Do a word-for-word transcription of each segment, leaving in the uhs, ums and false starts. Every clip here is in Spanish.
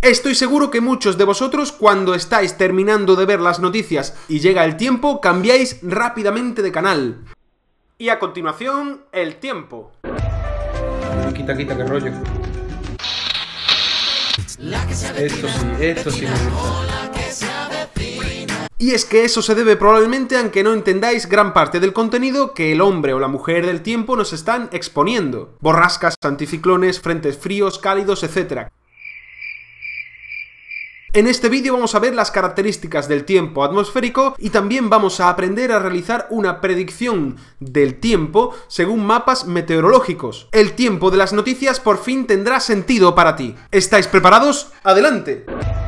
Estoy seguro que muchos de vosotros, cuando estáis terminando de ver las noticias y llega el tiempo, cambiáis rápidamente de canal. Y a continuación, el tiempo. Quita, quita, qué rollo. Esto sí, esto sí me gusta. Y es que eso se debe probablemente a que no entendáis gran parte del contenido que el hombre o la mujer del tiempo nos están exponiendo. Borrascas, anticiclones, frentes fríos, cálidos, etcétera. En este vídeo vamos a ver las características del tiempo atmosférico y también vamos a aprender a realizar una predicción del tiempo según mapas meteorológicos. El tiempo de las noticias por fin tendrá sentido para ti. ¿Estáis preparados? ¡Adelante!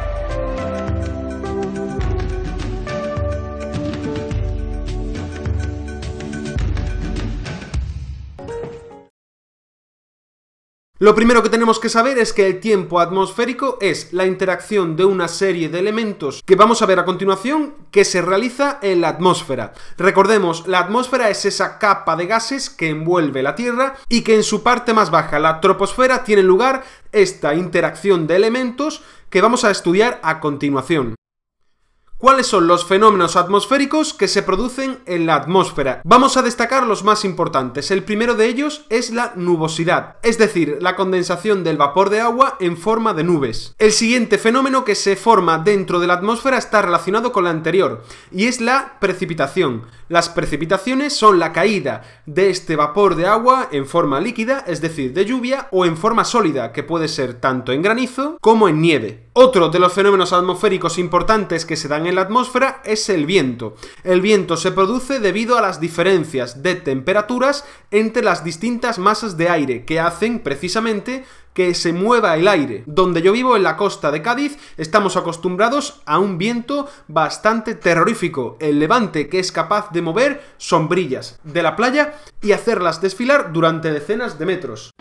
Lo primero que tenemos que saber es que el tiempo atmosférico es la interacción de una serie de elementos que vamos a ver a continuación que se realiza en la atmósfera. Recordemos, la atmósfera es esa capa de gases que envuelve la Tierra y que en su parte más baja, la troposfera, tiene lugar esta interacción de elementos que vamos a estudiar a continuación. ¿Cuáles son los fenómenos atmosféricos que se producen en la atmósfera? Vamos a destacar los más importantes. El primero de ellos es la nubosidad, es decir, la condensación del vapor de agua en forma de nubes. El siguiente fenómeno que se forma dentro de la atmósfera está relacionado con la anterior, y es la precipitación. Las precipitaciones son la caída de este vapor de agua en forma líquida, es decir, de lluvia, o en forma sólida, que puede ser tanto en granizo como en nieve. Otro de los fenómenos atmosféricos importantes que se dan en la atmósfera es el viento. El viento se produce debido a las diferencias de temperaturas entre las distintas masas de aire que hacen precisamente que se mueva el aire. Donde yo vivo, en la costa de Cádiz, estamos acostumbrados a un viento bastante terrorífico, el levante, que es capaz de mover sombrillas de la playa y hacerlas desfilar durante decenas de metros.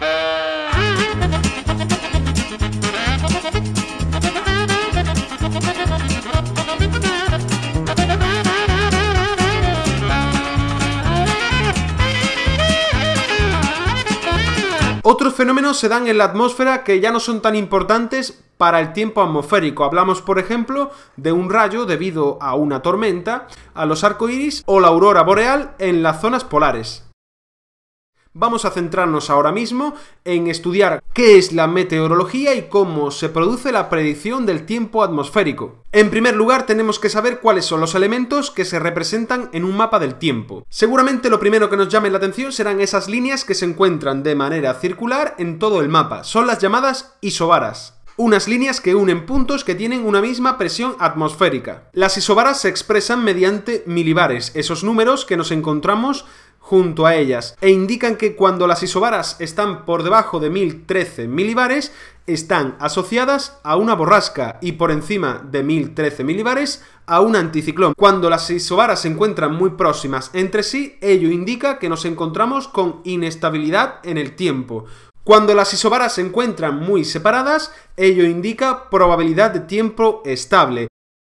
Otros fenómenos se dan en la atmósfera que ya no son tan importantes para el tiempo atmosférico. Hablamos, por ejemplo, de un rayo debido a una tormenta, a los arcoíris o la aurora boreal en las zonas polares. Vamos a centrarnos ahora mismo en estudiar qué es la meteorología y cómo se produce la predicción del tiempo atmosférico. En primer lugar, tenemos que saber cuáles son los elementos que se representan en un mapa del tiempo. Seguramente lo primero que nos llame la atención serán esas líneas que se encuentran de manera circular en todo el mapa. Son las llamadas isobaras. Unas líneas que unen puntos que tienen una misma presión atmosférica. Las isobaras se expresan mediante milibares, esos números que nos encontramos junto a ellas, e indican que cuando las isobaras están por debajo de mil trece milibares, están asociadas a una borrasca, y por encima de mil trece milibares a un anticiclón. Cuando las isobaras se encuentran muy próximas entre sí, ello indica que nos encontramos con inestabilidad en el tiempo. Cuando las isobaras se encuentran muy separadas, ello indica probabilidad de tiempo estable.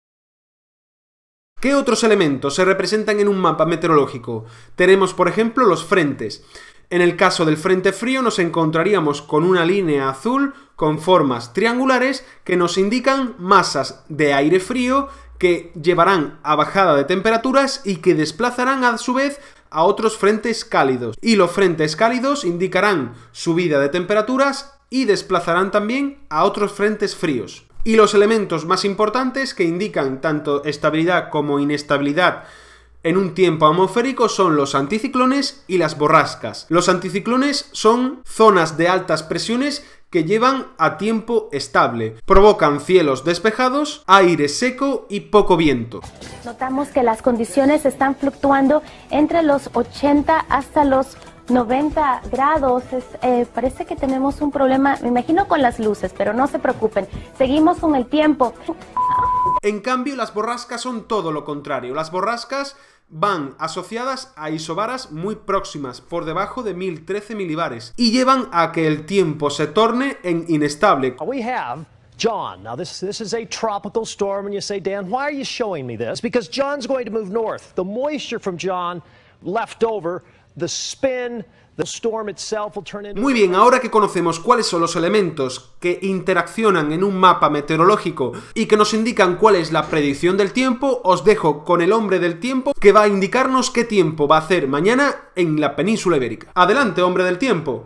¿Qué otros elementos se representan en un mapa meteorológico? Tenemos, por ejemplo, los frentes. En el caso del frente frío nos encontraríamos con una línea azul con formas triangulares que nos indican masas de aire frío que llevarán a bajada de temperaturas y que desplazarán a su vez a otros frentes cálidos. Y los frentes cálidos indicarán subida de temperaturas y desplazarán también a otros frentes fríos. Y los elementos más importantes que indican tanto estabilidad como inestabilidad en un tiempo atmosférico son los anticiclones y las borrascas. Los anticiclones son zonas de altas presiones que llevan a tiempo estable, provocan cielos despejados, aire seco y poco viento. Notamos que las condiciones están fluctuando entre los ochenta hasta los noventa grados. Es, eh, parece que tenemos un problema, me imagino, con las luces, pero no se preocupen, seguimos con el tiempo. En cambio, las borrascas son todo lo contrario. Las borrascas van asociadas a isobaras muy próximas, por debajo de mil trece milibares, y llevan a que el tiempo se torne en inestable. We have John. Now this, this is a tropical storm, and you say, Dan, why are you showing me this? Because John's going to move north. The moisture from John left over, the spin, Muy bien, ahora que conocemos cuáles son los elementos que interaccionan en un mapa meteorológico y que nos indican cuál es la predicción del tiempo, os dejo con el hombre del tiempo que va a indicarnos qué tiempo va a hacer mañana en la península ibérica. Adelante, hombre del tiempo.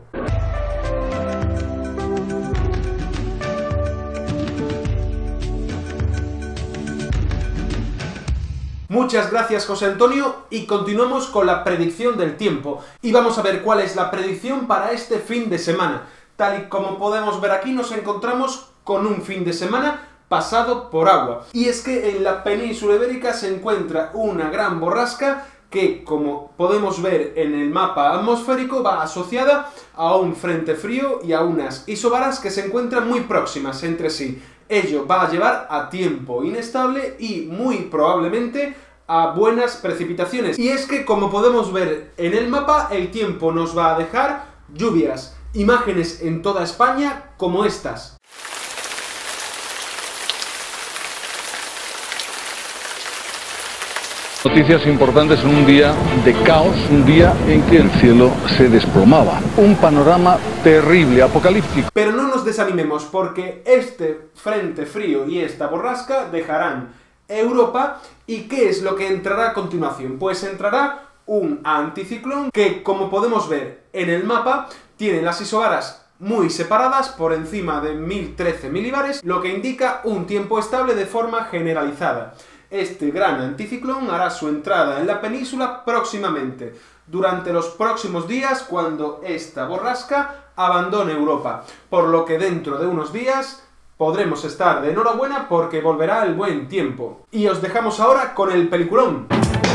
Muchas gracias, José Antonio, y continuamos con la predicción del tiempo. Y vamos a ver cuál es la predicción para este fin de semana. Tal y como podemos ver aquí, nos encontramos con un fin de semana pasado por agua. Y es que en la península ibérica se encuentra una gran borrasca que, como podemos ver en el mapa atmosférico, va asociada a un frente frío y a unas isobaras que se encuentran muy próximas entre sí. Ello va a llevar a tiempo inestable y muy probablemente a buenas precipitaciones. Y es que, como podemos ver en el mapa, el tiempo nos va a dejar lluvias, imágenes en toda España como estas. Noticias importantes en un día de caos, un día en que el cielo se desplomaba. Un panorama terrible, apocalíptico. Pero no nos desanimemos, porque este frente frío y esta borrasca dejarán Europa. ¿Y qué es lo que entrará a continuación? Pues entrará un anticiclón que, como podemos ver en el mapa, tiene las isobaras muy separadas por encima de mil trece milibares, lo que indica un tiempo estable de forma generalizada. Este gran anticiclón hará su entrada en la península próximamente, durante los próximos días, cuando esta borrasca abandone Europa, por lo que dentro de unos días podremos estar de enhorabuena porque volverá el buen tiempo. Y os dejamos ahora con el peliculón.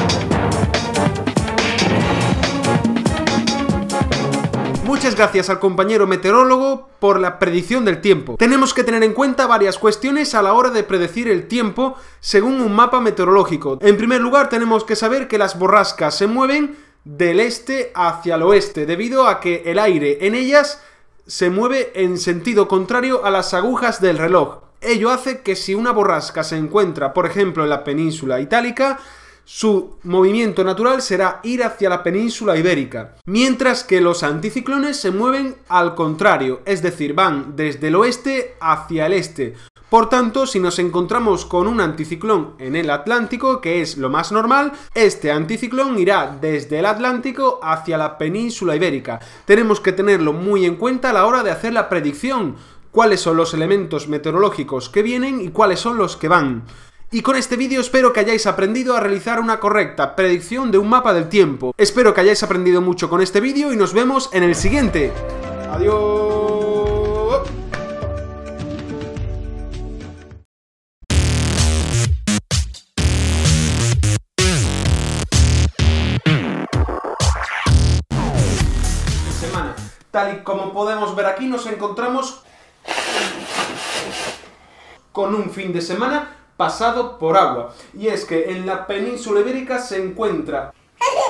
Muchas gracias al compañero meteorólogo por la predicción del tiempo. Tenemos que tener en cuenta varias cuestiones a la hora de predecir el tiempo según un mapa meteorológico. En primer lugar, tenemos que saber que las borrascas se mueven del este hacia el oeste, debido a que el aire en ellas se mueve en sentido contrario a las agujas del reloj. Ello hace que si una borrasca se encuentra, por ejemplo, en la península itálica, su movimiento natural será ir hacia la península ibérica, mientras que los anticiclones se mueven al contrario, es decir, van desde el oeste hacia el este. Por tanto, si nos encontramos con un anticiclón en el Atlántico, que es lo más normal, este anticiclón irá desde el Atlántico hacia la península ibérica. Tenemos que tenerlo muy en cuenta a la hora de hacer la predicción, cuáles son los elementos meteorológicos que vienen y cuáles son los que van. Y con este vídeo espero que hayáis aprendido a realizar una correcta predicción de un mapa del tiempo. Espero que hayáis aprendido mucho con este vídeo y nos vemos en el siguiente. ¡Adiós! Semana. Tal y como podemos ver aquí, nos encontramos con un fin de semana pasado por agua. Y es que en la península ibérica se encuentra